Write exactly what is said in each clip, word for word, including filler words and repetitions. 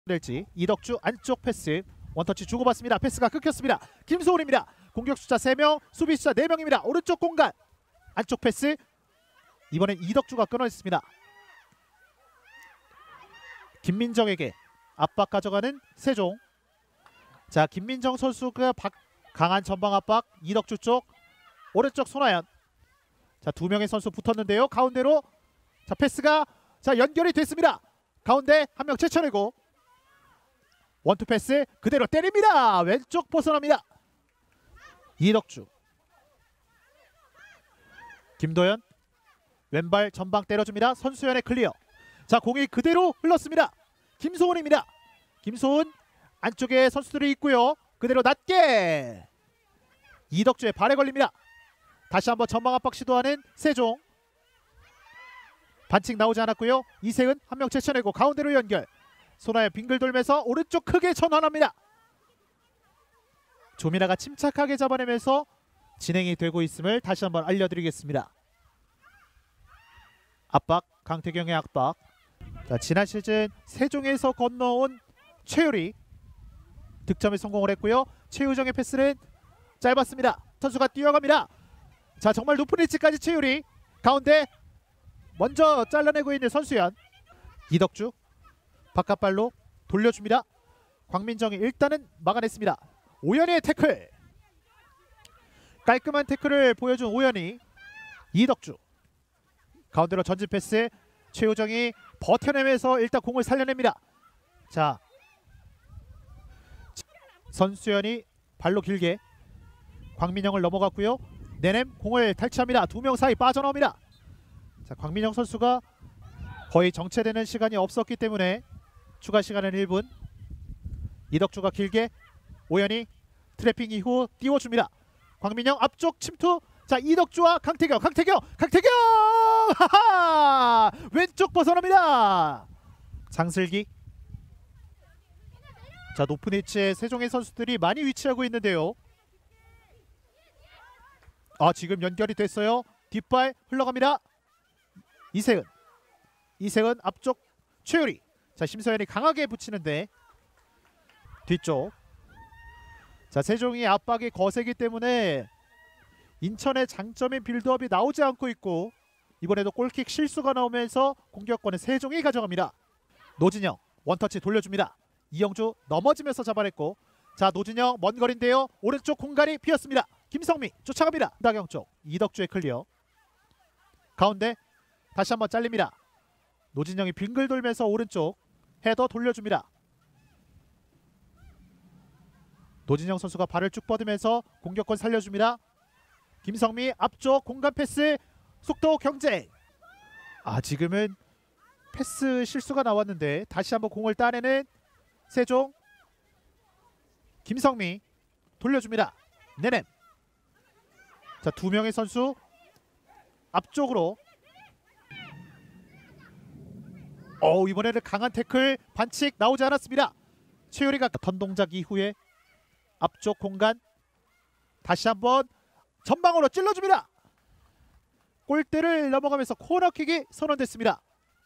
될지. 이덕주 안쪽 패스 원터치 주고받습니다. 패스가 끊겼습니다. 김소은입니다. 공격 숫자 세 명, 수비 숫자 네 명입니다. 오른쪽 공간 안쪽 패스, 이번엔 이덕주가 끊어냈습니다. 김민정에게 압박 가져가는 세종. 자, 김민정 선수가 박, 강한 전방 압박. 이덕주 쪽 오른쪽 손아연. 자, 두 명의 선수 붙었는데요. 가운데로 자 패스가 자 연결이 됐습니다. 가운데 한 명 제쳐내고 원투 패스 그대로 때립니다. 왼쪽 벗어납니다. 이덕주. 김도현 왼발 전방 때려줍니다. 선수연의 클리어. 자, 공이 그대로 흘렀습니다. 김소은입니다. 김소은 안쪽에 선수들이 있고요. 그대로 낮게 이덕주의 발에 걸립니다. 다시 한번 전방 압박 시도하는 세종. 반칙 나오지 않았고요. 이세은 한 명 제쳐내고 가운데로 연결. 손아연 빙글 돌면서 오른쪽 크게 전환합니다. 조미나가 침착하게 잡아내면서 진행이 되고 있음을 다시 한번 알려드리겠습니다. 압박, 강태경의 압박. 자, 지난 시즌 세종에서 건너온 최유리 득점에 성공을 했고요. 최유정의 패스는 짧았습니다. 선수가 뛰어갑니다. 자, 정말 높은 위치까지 최유리. 가운데 먼저 잘라내고 있는 선수연. 이덕주 바깥발로 돌려줍니다. 광민정이 일단은 막아냈습니다. 오연이의 태클. 깔끔한 태클을 보여준 오연이. 이덕주 가운데로 전진 패스. 최우정이 버텨내면서 일단 공을 살려냅니다. 자, 선수연이 발로 길게 광민영을 넘어갔고요. 내냄 공을 탈취합니다. 두 명 사이 빠져나옵니다. 자, 광민영 선수가 거의 정체되는 시간이 없었기 때문에 추가 시간은 일 분. 이덕주가 길게 오연이 트래핑 이후 띄워줍니다. 광민영 앞쪽 침투. 자, 이덕주와 강태경 강태경 강태경 하하! 왼쪽 벗어납니다. 장슬기. 자, 높은 위치에 세종의 선수들이 많이 위치하고 있는데요. 아, 지금 연결이 됐어요. 뒷발 흘러갑니다. 이세은. 이세은 앞쪽 최유리. 자, 심서연이 강하게 붙이는데 뒤쪽. 자, 세종이 압박이 거세기 때문에 인천의 장점인 빌드업이 나오지 않고 있고 이번에도 골킥 실수가 나오면서 공격권을 세종이 가져갑니다. 노진영 원터치 돌려줍니다. 이영주 넘어지면서 잡아냈고. 자, 노진영 먼 거리인데요. 오른쪽 공간이 비었습니다. 김성미 쫓아갑니다. 다경 쪽 이덕주의 클리어. 가운데 다시 한번 잘립니다. 노진영이 빙글 돌면서 오른쪽 헤더 돌려줍니다. 노진영 선수가 발을 쭉 뻗으면서 공격권 살려줍니다. 김성미 앞쪽 공간 패스 속도 경쟁. 아, 지금은 패스 실수가 나왔는데 다시 한번 공을 따내는 세종. 김성미 돌려줍니다. 내냄. 자, 두 명의 선수 앞쪽으로. 어, 이번에는 강한 태클. 반칙 나오지 않았습니다. 최유리가 턴 동작 이후에 앞쪽 공간 다시 한번 전방으로 찔러줍니다. 골대를 넘어가면서 코너킥이 선언됐습니다.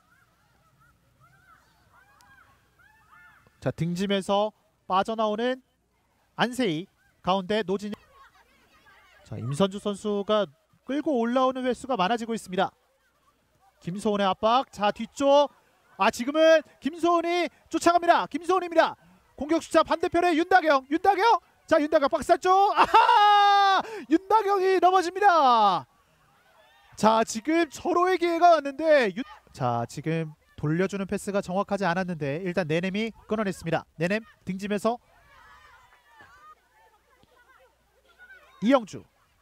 자, 등지면서 빠져나오는 안세희. 가운데 노진영. 자, 임선주 선수가 끌고 올라오는 횟수가 많아지고 있습니다. 김소은의 압박. 자, 뒤쪽. 아, 지금은 김소은이 쫓아갑니다. 김소은입니다. 공격 숫자 반대편에 윤다경. 윤다경. 자, 윤다경 박스 쪽. 아하! 윤다경이 넘어집니다. 자, 지금 서로의 기회가 왔는데 윤... 자, 지금 돌려주는 패스가 정확하지 않았는데 일단 내냄이 끊어냈습니다. 내냄 등지면서 이영주.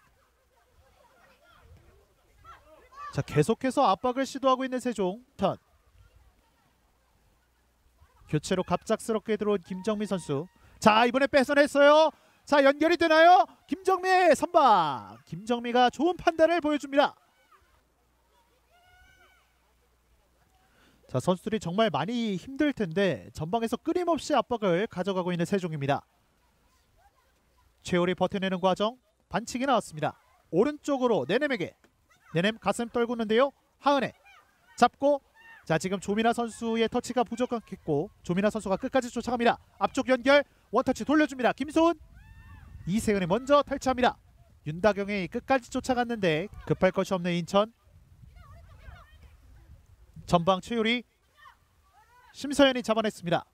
자, 계속해서 압박을 시도하고 있는 세종. 턴. 교체로 갑작스럽게 들어온 김정미 선수. 자, 이번에 뺏어냈어요. 자, 연결이 되나요? 김정미의 선방. 김정미가 좋은 판단을 보여줍니다. 자, 선수들이 정말 많이 힘들 텐데 전방에서 끊임없이 압박을 가져가고 있는 세종입니다. 최율이 버텨내는 과정. 반칙이 나왔습니다. 오른쪽으로 내냄에게. 내냄 가슴 떨구는데요. 하은혜 잡고 자, 지금 조민아 선수의 터치가 부족했고 조민아 선수가 끝까지 쫓아갑니다. 앞쪽 연결 원터치 돌려줍니다. 김소은. 이세은이 먼저 탈취합니다. 윤다경이 끝까지 쫓아갔는데 급할 것이 없는 인천. 전방 최유리, 심서연이 잡아냈습니다.